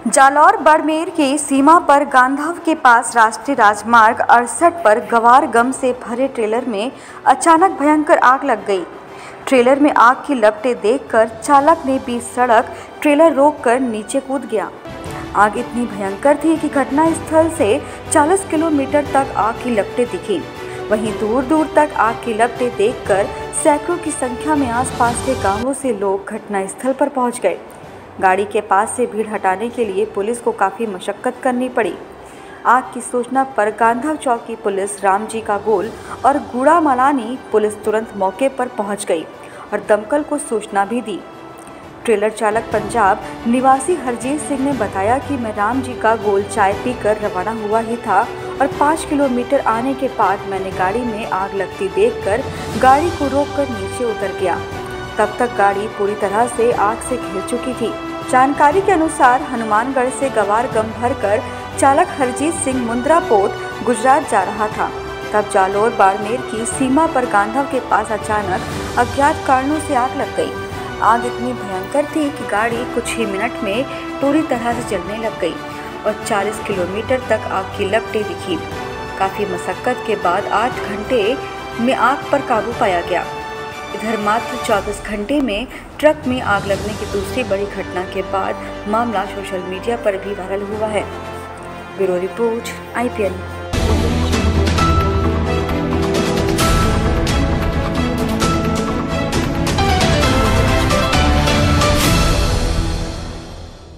जालौर बाड़मेर के सीमा पर गांधव के पास राष्ट्रीय राजमार्ग 68 पर गवार गम से भरे ट्रेलर में अचानक भयंकर आग लग गई। ट्रेलर में आग की लपटें देखकर चालक ने बीच सड़क ट्रेलर रोककर नीचे कूद गया। आग इतनी भयंकर थी कि घटनास्थल से 40 किलोमीटर तक आग की लपटें दिखीं। वहीं दूर दूर तक आग की लपटें देखकर सैकड़ों की संख्या में आसपास के गांवों से लोग घटनास्थल पर पहुंच गए। गाड़ी के पास से भीड़ हटाने के लिए पुलिस को काफ़ी मशक्कत करनी पड़ी। आग की सूचना पर गांधव चौकी पुलिस, रामजी का गोल और गुड़ा मलानी पुलिस तुरंत मौके पर पहुंच गई और दमकल को सूचना भी दी। ट्रेलर चालक पंजाब निवासी हरजीत सिंह ने बताया कि मैं रामजी का गोल चाय पीकर रवाना हुआ ही था और 5 किलोमीटर आने के बाद मैंने गाड़ी में आग लगती देखकर गाड़ी को रोककर नीचे उतर गया। तब तक गाड़ी पूरी तरह से आग से घिर चुकी थी। जानकारी के अनुसार हनुमानगढ़ से गवार गम भरकर चालक हरजीत सिंह मुंद्रा पोर्ट गुजरात जा रहा था। तब जालौर बाड़मेर की सीमा पर गांधव के पास अचानक अज्ञात कारणों से आग लग गई। आग इतनी भयंकर थी कि गाड़ी कुछ ही मिनट में पूरी तरह से जलने लग गई और 40 किलोमीटर तक आग की लपटें दिखी। काफ़ी मशक्कत के बाद 8 घंटे में आग पर काबू पाया गया। इधर मात्र 24 घंटे में ट्रक में आग लगने की दूसरी बड़ी घटना के बाद मामला सोशल मीडिया पर भी वायरल हुआ है। Bureau report IPN।